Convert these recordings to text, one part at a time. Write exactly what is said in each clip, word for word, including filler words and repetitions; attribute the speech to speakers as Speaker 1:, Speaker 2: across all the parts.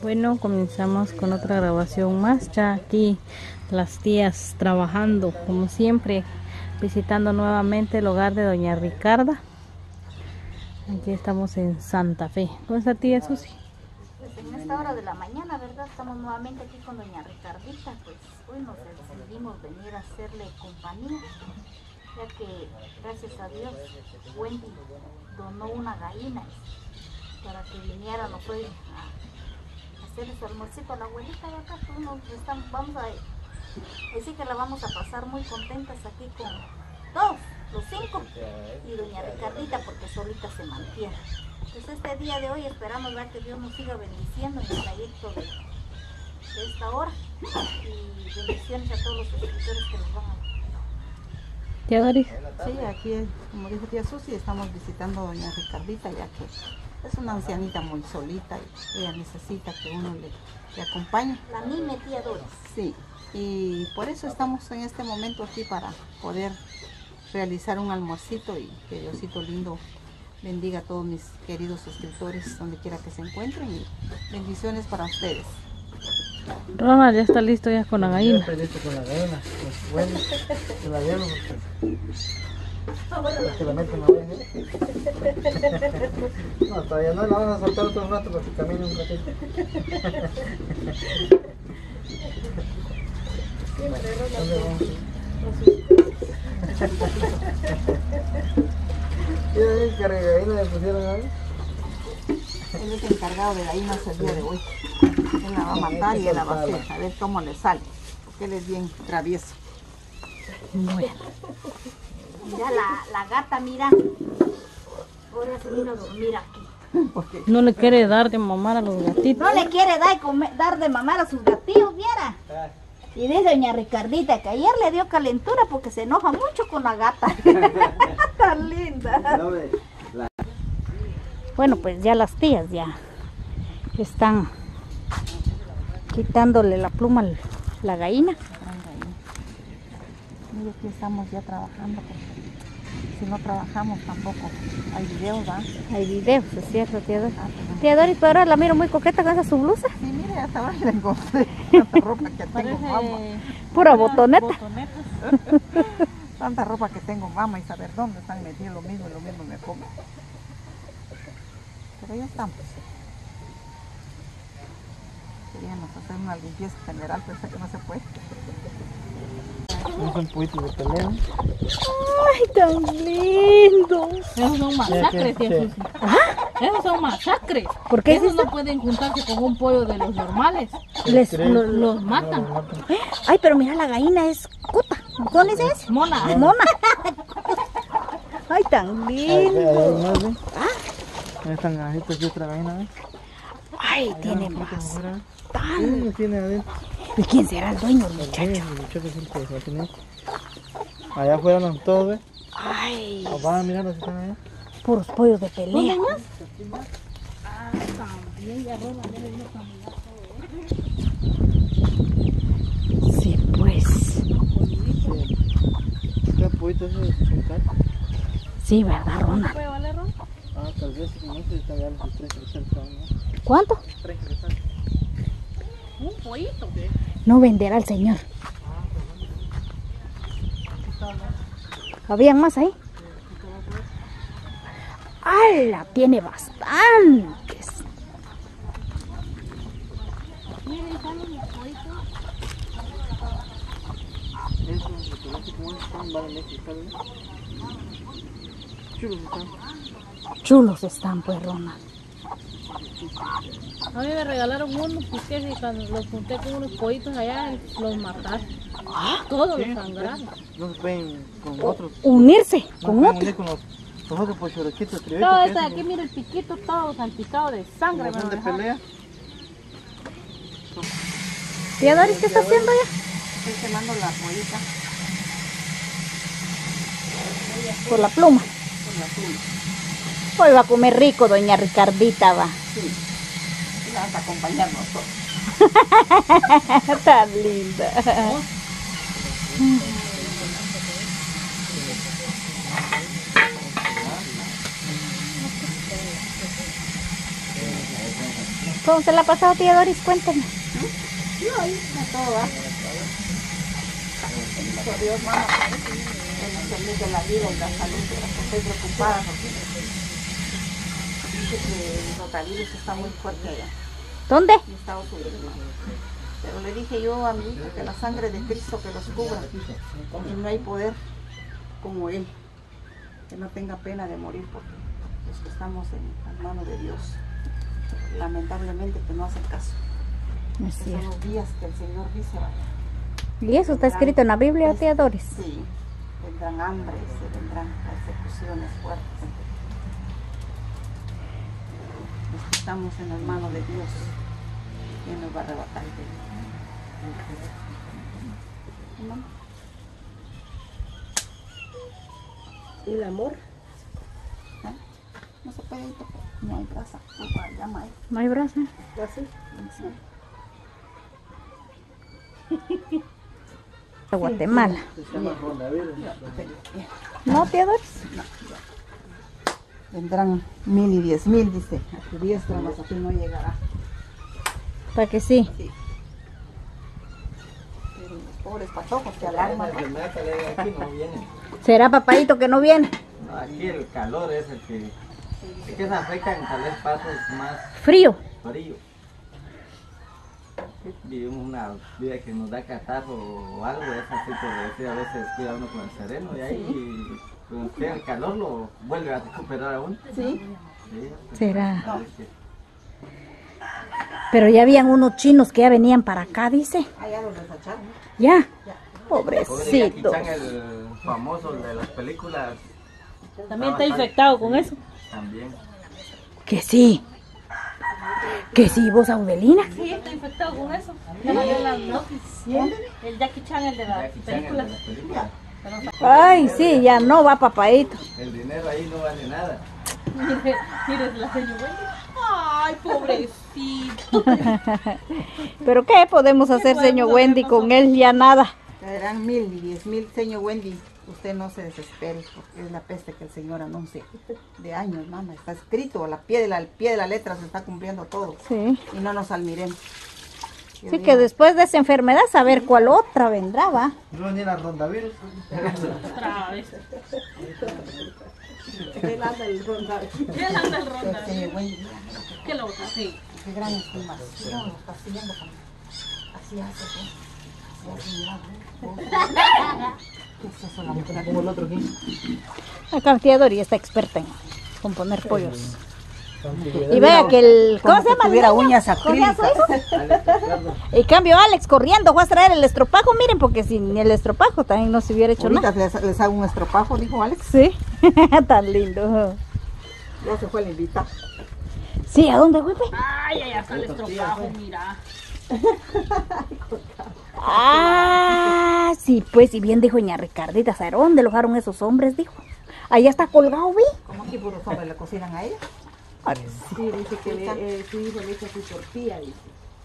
Speaker 1: Bueno, comenzamos con otra grabación más. Ya aquí las tías trabajando como siempre, visitando nuevamente el hogar de doña Ricarda. Aquí estamos en Santa Fe. ¿Cómo está, tía Susi?
Speaker 2: Pues en esta hora de la mañana, ¿verdad? Estamos nuevamente aquí con doña Ricardita. Pues hoy nos decidimos venir a hacerle compañía, ya que gracias a Dios Wendy donó una gallina para que viniéramos hoy a hacerle su almuercito a la abuelita de acá. Pues nos estamos, vamos a decir que la vamos a pasar muy contentas aquí con todos, los cinco, y doña Ricardita porque solita se mantiene. Pues este día de hoy esperamos ver que Dios nos siga bendiciendo en el trayecto de, de esta hora, y bendiciones a todos los suscriptores que nos van a ver.
Speaker 1: Tía Doris.
Speaker 3: Sí, aquí, como dijo tía Susi, estamos visitando a doña Ricardita, ya que es una ancianita muy solita y ella necesita que uno le, le acompañe.
Speaker 2: La mime tía Doris.
Speaker 3: Sí, y por eso estamos en este momento aquí para poder realizar un almuercito y que Diosito lindo bendiga a todos mis queridos suscriptores donde quiera que se encuentren y bendiciones para ustedes.
Speaker 1: Ronald ya está listo ya con la gallina.
Speaker 4: Ya está listo con la gallina. Pues bueno, se la llevo porque, porque la meten a la vez. No, todavía no la vamos a soltar otro rato para que camine un ratito.
Speaker 2: Siempre
Speaker 4: ¿Dónde vamos? ¿Qué cargadina le pusieron ahí?
Speaker 3: Él es encargado de gallinas el día de hoy. Él la va a matar y él la va a hacer, a ver cómo le sale, porque él es bien travieso.
Speaker 1: Bueno,
Speaker 2: Mira la, la gata, mira. Ahora se vino a dormir aquí.
Speaker 1: no le quiere dar de mamar a los gatitos.
Speaker 2: No le quiere dar, comer, dar de mamar a sus gatillos, viera. Y dice doña Ricardita que ayer le dio calentura porque se enoja mucho con la gata. Tan linda. Bueno, pues ya las tías ya están quitándole la pluma a la gallina.
Speaker 3: Mire, aquí estamos ya trabajando, porque si no trabajamos tampoco hay videos, ¿va?
Speaker 2: Hay videos, es cierto, tía Doris. Tía Doris, pero ahora la miro muy coqueta con esa su blusa.
Speaker 3: Sí, mire, hasta ahora le encontré tanta ropa que tengo mamá.
Speaker 2: Pura botoneta.
Speaker 3: Tanta ropa que tengo mamá y saber dónde están metidos lo mismo y lo mismo me pongo. Pero ya estamos. Queríamos hacer una limpieza general, pero sé que no se puede.
Speaker 4: No son poitos de pelea.
Speaker 2: Ay, tan lindo.
Speaker 1: Esos son masacres, tía
Speaker 4: Sí.
Speaker 1: Susi. Esos son masacres.
Speaker 2: ¿Por qué es
Speaker 1: Esos
Speaker 2: eso?
Speaker 1: no pueden juntarse con un pollo de los normales.
Speaker 2: Les,
Speaker 4: ¿Crees?
Speaker 2: lo-
Speaker 1: Los
Speaker 4: No,
Speaker 1: matan.
Speaker 4: los matan.
Speaker 2: Ay, pero mira, la gallina es cuta. ¿Cómo dice eso?
Speaker 1: Mona.
Speaker 2: Mona. Ay, tan
Speaker 4: Ahí, ahí,
Speaker 2: lindo.
Speaker 4: ahí más, ¿ve? Ahí están ganajitos de otra gallina, ¿ve?
Speaker 2: Ay, tiene
Speaker 4: Un poquito
Speaker 2: más.
Speaker 4: afuera. Sí, tiene adentro.
Speaker 2: ¿Y quién será el dueño,
Speaker 4: El
Speaker 2: muchacho?
Speaker 4: niño, el muchacho es el que va a tener. Allá afuera no todos, ¿ve?
Speaker 2: Ay,
Speaker 4: O van a mirar los que están allá.
Speaker 2: puros pollos de pelea. Sí, pues.
Speaker 4: ¿Qué pollito es ese? ¿Un cacho?
Speaker 2: Sí, ¿verdad, Rona?
Speaker 1: ¿Puede valer, Ron?
Speaker 4: Ah, tal vez como este está ya los tres interesantes, ¿no?
Speaker 2: ¿Cuánto?
Speaker 4: Tres interesantes.
Speaker 1: Un pollito.
Speaker 2: No venderá al señor. ¿Habían más ahí? ¡Hala! Tiene bastantes.
Speaker 4: Eso, lo que no sé cómo están, valen eso, ¿sabes? Chulos están.
Speaker 2: Chulos están, pues, Rona.
Speaker 1: A mí me regalaron unos, pues que si cuando los junté con unos pollitos allá, los mataron. Todos
Speaker 4: Sí,
Speaker 1: los sangraron.
Speaker 4: No se pueden con otros.
Speaker 2: Unirse
Speaker 4: No
Speaker 2: con
Speaker 4: se pueden
Speaker 2: otro.
Speaker 4: unir con los, los otros pochoroquitos criollitos.
Speaker 1: Todo
Speaker 4: que
Speaker 1: este de
Speaker 4: hacen,
Speaker 1: aquí, mira el piquito, todo salpicado de sangre.
Speaker 4: como son
Speaker 1: me
Speaker 4: de
Speaker 1: lo dejaron.
Speaker 4: pelea.
Speaker 2: Tía Doris, ¿qué está haciendo ya?
Speaker 3: Estoy quemando la pollita
Speaker 2: Por la pluma.
Speaker 3: con la pluma.
Speaker 2: Hoy va a comer rico, doña Ricardita, va.
Speaker 3: Sí. Y la vas a acompañar nosotros.
Speaker 2: Tan linda. ¿Cómo se la ha pasado, tía Doris? Cuéntame.
Speaker 3: Yo ahí, a todo va. Por Dios, mamá, en el feliz de la vida y la salud, pero estoy preocupada porque dice que el rotavirus está muy fuerte allá
Speaker 2: ¿Dónde?
Speaker 3: en Estados Unidos. Pero le dije yo a mi hijo que la sangre de Cristo que los cubra, y no hay poder como Él, que no tenga pena de morir porque los que estamos en las manos de Dios, lamentablemente que no hacen caso.
Speaker 2: Es
Speaker 3: Que son
Speaker 2: cierto.
Speaker 3: los días que el Señor dice, vaya.
Speaker 2: ¿Y eso está escrito en la Biblia, tía Doris?
Speaker 3: Sí, vendrán hambres, se vendrán persecuciones fuertes. Los que estamos en las manos de Dios, ¿quién nos va a arrebatar de Él? ¿Hermano?
Speaker 5: ¿Y el amor?
Speaker 3: ¿Eh? No se puede ir porque no hay casa, no hay llama ahí.
Speaker 2: ¿No hay brazo?
Speaker 5: ¿Así?
Speaker 2: De Guatemala.
Speaker 4: Se llama coronavirus.
Speaker 2: ¿No, tía Doris?
Speaker 3: Vendrán mil y diez mil, dice, a tu diestra, más a ti no llegará.
Speaker 2: Para que sí.
Speaker 3: Sí. Pero los pobres patojos se
Speaker 4: La
Speaker 3: alarman.
Speaker 4: enfermedad que le da aquí no viene.
Speaker 2: ¿Será papadito que no viene?
Speaker 4: No, aquí el calor es el que, es que se afecta en tal vez pasos más
Speaker 2: Frío.
Speaker 4: frío. Vivimos una vida que nos da catarro o algo, es así por decir, a veces cuida uno con el sereno y ahí cuando esté el calor lo vuelve a recuperar aún.
Speaker 3: Sí.
Speaker 4: Sí,
Speaker 2: ¿Será?
Speaker 4: es que-
Speaker 2: Pero ya habían unos chinos que ya venían para acá, dice.
Speaker 3: Allá los desacharon.
Speaker 2: Ya.
Speaker 4: Pobre Jackie
Speaker 2: Pobrecito.
Speaker 4: Chan, el famoso de las películas.
Speaker 1: También está infectado con eso.
Speaker 4: También.
Speaker 2: Que sí. Que sí, vos, Aubelina.
Speaker 1: Sí, está infectado con eso. Ya lo dio en las noticias. El Jackie Chan, el de las
Speaker 4: Jackie Chan, el de
Speaker 1: películas.
Speaker 4: las películas.
Speaker 2: Ay, sí, ya no va papadito.
Speaker 4: El dinero ahí no vale nada.
Speaker 1: Mire, mire la señora Wendy. Ay, pobrecito.
Speaker 2: Pero ¿qué podemos hacer,
Speaker 1: podemos
Speaker 2: señor
Speaker 1: hacer
Speaker 2: Wendy? Con él ya nada.
Speaker 3: Caerán mil y diez mil, señor Wendy. Usted no se desespere porque es la peste que el Señor anuncia. De años, mamá. Está escrito, a la pie de la, al pie de la letra se está cumpliendo todo.
Speaker 2: Sí.
Speaker 3: Y no nos almiremos. Yo
Speaker 2: Sí,
Speaker 3: digo,
Speaker 2: que después de esa enfermedad, saber cuál otra vendrá, va.
Speaker 4: No venía la rondavirus.
Speaker 1: Otra vez.
Speaker 5: Él anda el ronda.
Speaker 1: ¿Qué anda el ronda?
Speaker 3: el señor Wendy,
Speaker 1: ¿Qué lo botas? Sí.
Speaker 3: qué gran estimación lo está siguiendo. Así hace, ¿eh? Así hace, mira, ¿eh? ¿Qué es eso, la mujer?
Speaker 4: Como el otro aquí.
Speaker 2: Acá tía Dori está experta en componer pollos. Y vea que el... ¿Cómo se llama? el
Speaker 3: Tuviera
Speaker 2: niño?
Speaker 3: uñas
Speaker 2: ¿Cómo se llama su
Speaker 3: acrílicas.
Speaker 2: hijo? En cambio, Alex corriendo fue a traer el estropajo, miren, porque sin el estropajo también no se hubiera hecho
Speaker 3: Ahorita
Speaker 2: nada.
Speaker 3: les, les hago un estropajo, dijo Alex.
Speaker 2: Sí, tan lindo.
Speaker 3: Ya se fue el invitado.
Speaker 2: Sí, ¿a dónde fue? pe?
Speaker 1: Ay, allá está el estropajo, mira.
Speaker 2: Ah, sí, pues, y bien dijo doña Ricardita, ¿sabe dónde lo dejaron esos hombres? Dijo. Allá está colgado, vi.
Speaker 3: ¿Cómo que puros hombres le cocinan a ella?
Speaker 5: Sí, dice que le, eh, su hijo le echa su tortilla, dice.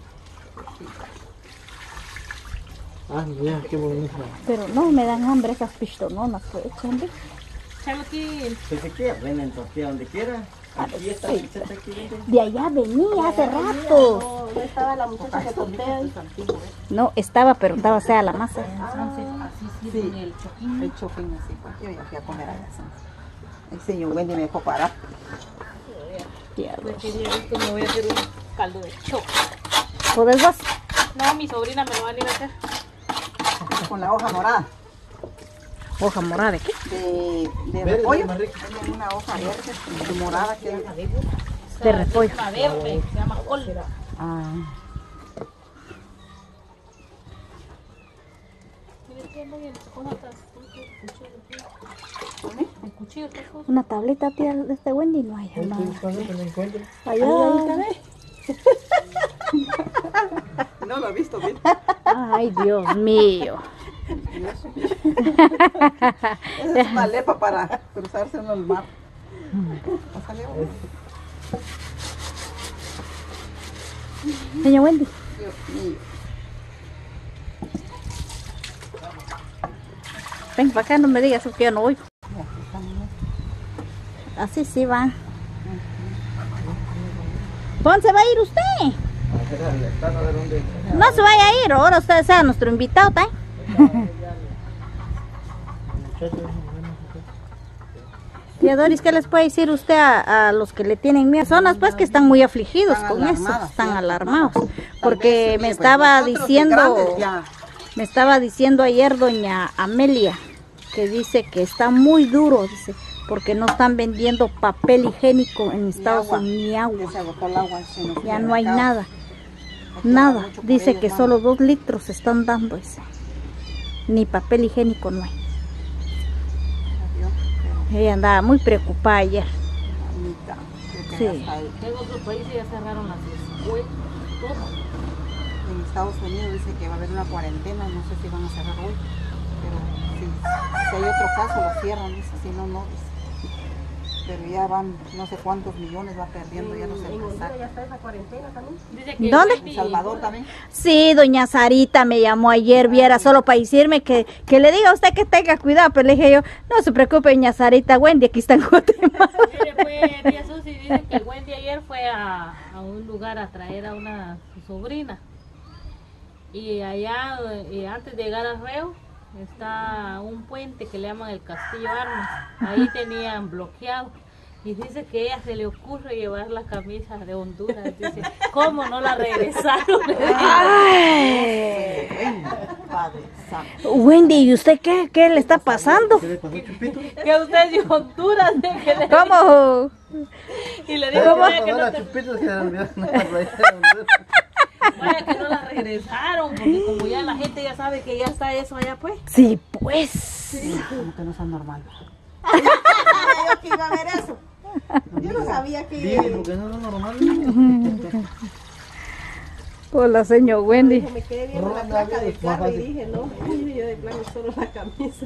Speaker 4: Ah, mira, qué bonito.
Speaker 2: Pero no me dan hambre esas pistononas, pues, hombre.
Speaker 1: Chaluquín.
Speaker 4: Si se quiere, venden tortilla donde quiera. Aquí está,
Speaker 2: sí.
Speaker 4: receta aquí venden.
Speaker 2: De allá venía hace rato.
Speaker 5: No, no estaba la muchacha que tortea ahí.
Speaker 2: No, estaba, pero estaba sea la masa.
Speaker 1: Así
Speaker 3: Sí.
Speaker 1: sirven el choquín.
Speaker 3: El choquín así, pues yo ya fui a comer allá. ¿sí? El señor Wendy me dejó parar.
Speaker 1: Pues quería esto, me voy a hacer un caldo de choco.
Speaker 2: ¿Podés vos?
Speaker 1: No, mi sobrina me lo va a ir a hacer.
Speaker 3: Con la hoja morada.
Speaker 2: Hoja morada, ¿de qué?
Speaker 3: De, de
Speaker 4: Verde,
Speaker 3: repollo.
Speaker 4: más rico.
Speaker 3: Tiene una hoja verde, de morada que es.
Speaker 2: De repollo.
Speaker 1: Una verde, se llama col.
Speaker 3: Ah,
Speaker 1: Mire, ¿qué voy a coger estas? El cuchillo está sucio.
Speaker 2: Una tableta, tía, de este Wendy, no hay.
Speaker 4: Estoy
Speaker 2: No.
Speaker 4: buscando que me encuentre.
Speaker 2: Allá.
Speaker 3: no lo he visto, ¿sí?
Speaker 2: Ay, Dios mío.
Speaker 3: Esa es una lepa para cruzarse en el mar. Pásale, güey.
Speaker 2: Señor Wendy.
Speaker 3: Dios mío.
Speaker 2: Ven para acá, no me digas que yo no voy.
Speaker 3: Ya, aquí estamos.
Speaker 2: Así sí va. ¿Dónde se va a ir usted? No se vaya a ir, ahora usted sea nuestro invitado, ¿tá? Tía Doris, ¿qué les puede decir usted a, a los que le tienen miedo? Personas pues que están muy afligidos
Speaker 3: Están
Speaker 2: con eso,
Speaker 3: alarmadas,
Speaker 2: están
Speaker 3: ¿cierto?
Speaker 2: alarmados.
Speaker 3: Tal
Speaker 2: Porque
Speaker 3: vez,
Speaker 2: me
Speaker 3: mire, pues,
Speaker 2: estaba
Speaker 3: nosotros de
Speaker 2: diciendo,
Speaker 3: grandes ya.
Speaker 2: me estaba diciendo ayer doña Amelia, que dice que está muy duro, dice, porque no están vendiendo papel higiénico en Estados
Speaker 3: agua.
Speaker 2: Unidos, ni agua,
Speaker 3: Ya se agotó el agua, se nos
Speaker 2: ya
Speaker 3: fue
Speaker 2: no hay
Speaker 3: al mercado.
Speaker 2: nada,
Speaker 3: Hay que
Speaker 2: nada.
Speaker 3: orar mucho por
Speaker 2: Dice
Speaker 3: ellos,
Speaker 2: que
Speaker 3: mami.
Speaker 2: solo dos litros se están dando, dice. Ni papel higiénico no hay.
Speaker 3: Adiós, pero,
Speaker 2: Ella andaba muy preocupada ayer.
Speaker 3: mamita, creo que
Speaker 2: Sí.
Speaker 3: hasta el-
Speaker 5: En otros países ya cerraron las escuelas, todo.
Speaker 3: en Estados Unidos dice que va a haber una cuarentena, no sé si van a cerrar hoy, pero si, si hay otro caso lo cierran, dice, si no, no, dice. Pero ya van no sé cuántos millones, va perdiendo, ya no sé
Speaker 5: En
Speaker 3: qué
Speaker 5: Honduras
Speaker 3: saca.
Speaker 5: ya está esa cuarentena también. Dice que
Speaker 2: ¿Dónde?
Speaker 3: En Salvador también.
Speaker 2: Sí, doña Sarita me llamó ayer, viera, solo para decirme que, que le diga a usted que tenga cuidado, pero le dije yo, no se preocupe, doña Sarita, Wendy, aquí está en Guatemala.
Speaker 5: Mire, pues, tía Susi dice que Wendy ayer fue a, a un lugar a traer a una su sobrina. Y allá, eh, antes de llegar al Reo, está un puente que le llaman el Castillo Armas. Ahí tenían bloqueado. Y dice que a ella se le ocurre llevar la camisa de Honduras. Dice, ¿cómo no la regresaron?
Speaker 2: Ay,
Speaker 3: Padre santo.
Speaker 2: Wendy, ¿y usted qué, qué le está pasando?
Speaker 4: ¿Qué le pasó, Chupito?
Speaker 5: Que usted es de Honduras. de que le-
Speaker 2: ¿Cómo?
Speaker 5: Y le
Speaker 4: ¿Qué
Speaker 5: digo,
Speaker 4: le
Speaker 5: vaya que,
Speaker 4: pasó
Speaker 5: no
Speaker 4: a
Speaker 5: te-
Speaker 4: Chupito? Que le olvidó una raíz de Honduras.
Speaker 5: vaya que no la regresaron. Porque como ya la gente ya sabe que ya está eso allá, pues.
Speaker 2: Sí, pues.
Speaker 3: Como que no son normales.
Speaker 5: Yo que iba a ver eso.
Speaker 3: Yo no sabía
Speaker 4: Dime, porque no es normal.
Speaker 2: Hola, señor Wendy.
Speaker 5: Me quedé viendo la
Speaker 4: Ronda,
Speaker 5: placa del
Speaker 4: es más
Speaker 5: carro y
Speaker 4: fácil.
Speaker 5: dije, no, yo de plano solo la camisa.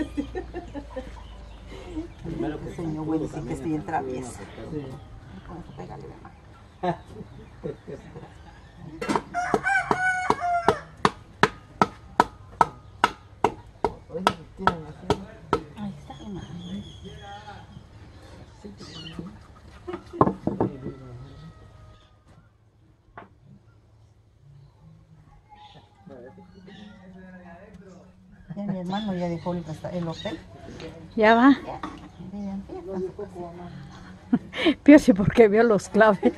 Speaker 3: El señor Wendy sí que es bien traviesa.
Speaker 4: Sí.
Speaker 3: Con eso pégale de mano.
Speaker 4: Oye, tienen así.
Speaker 2: Ahí está.
Speaker 3: Ya mi hermano ya dejó el, resta- el hotel.
Speaker 2: Ya va.
Speaker 3: Miren,
Speaker 2: Pío, sí, porque vio los claves.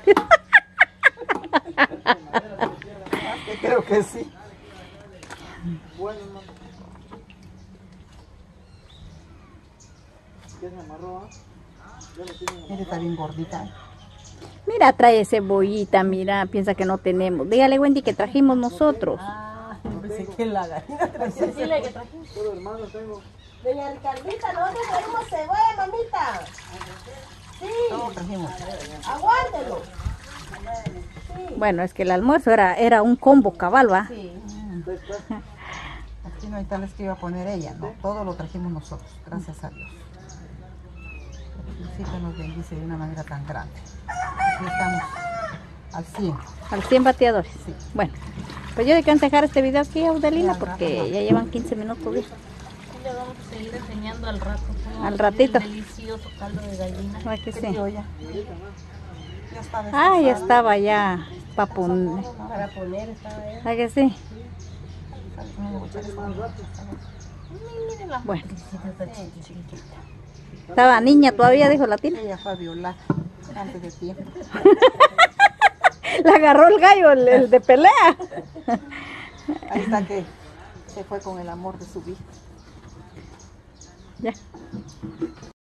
Speaker 3: creo que sí.
Speaker 4: Bueno, hermano. ¿Qué se amarró? ah? Ya lo tienen.
Speaker 3: Ella está bien gordita.
Speaker 2: Mira, trae cebollita, mira, piensa que no tenemos. Dígale, Wendy, que trajimos nosotros.
Speaker 5: Ah, pensé que la gallina traía. Dile que trajimos.
Speaker 4: Solo hermano tengo.
Speaker 5: Doña Ricardita, ¿dónde tenemos cebolla, mamita? Sí,
Speaker 3: Todos trajimos.
Speaker 5: aguántelo.
Speaker 2: Bueno, es que el almuerzo era, era un combo cabal, ¿va?
Speaker 5: Sí.
Speaker 3: Aquí no hay tales que iba a poner ella, ¿no? Todo lo trajimos nosotros, gracias a Dios. Diosito nos bendice de una manera tan grande. Aquí estamos al cien.
Speaker 2: Al cien bateadores.
Speaker 3: Sí.
Speaker 2: Bueno, pues yo de que dejar este video aquí, Audelina,
Speaker 3: Ya,
Speaker 2: porque
Speaker 3: rato,
Speaker 2: ya llevan quince minutos. ¿sí?
Speaker 5: Le vamos a seguir enseñando al rato. cómo
Speaker 2: Al
Speaker 5: hacer
Speaker 2: ratito.
Speaker 5: el delicioso caldo de gallina.
Speaker 2: ¿Verdad que sí?
Speaker 3: Criolla. Ya está
Speaker 2: Ah, ya
Speaker 3: descansada.
Speaker 2: estaba ya para poner.
Speaker 5: Para poner estaba ahí.
Speaker 2: ¿Verdad que sí?
Speaker 5: Miren la
Speaker 2: Bueno,
Speaker 5: está chiquitita.
Speaker 2: estaba niña todavía, dijo la tía.
Speaker 3: Ella fue a violar antes de tiempo.
Speaker 2: La agarró el gallo, el, el de pelea.
Speaker 3: Ahí está que se fue con el amor de su vida.
Speaker 2: Ya.